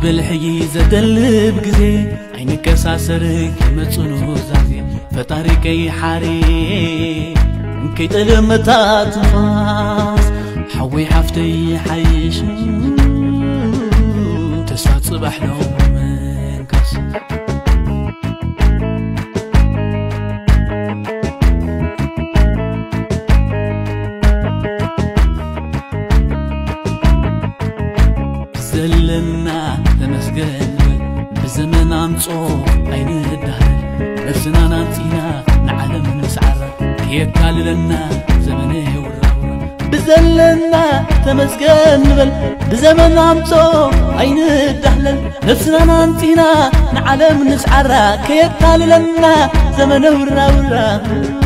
بالحي زدلب جزي عينك ساسرك متصنو زازي فطارك يحاري كي تلمتات فاس حوي حفتي حيش تسفات صباح لو منكس زلنا تمسجن بزمن عمصو عين الدهر نفسنا نانتينا نعلم نسعر يكاللنا زمنه وراورا بزلنا تمسجن بزمن عمصو عين الدهر نفسنا نانتينا نعلم نسعر يكاللنا زمنه وراورا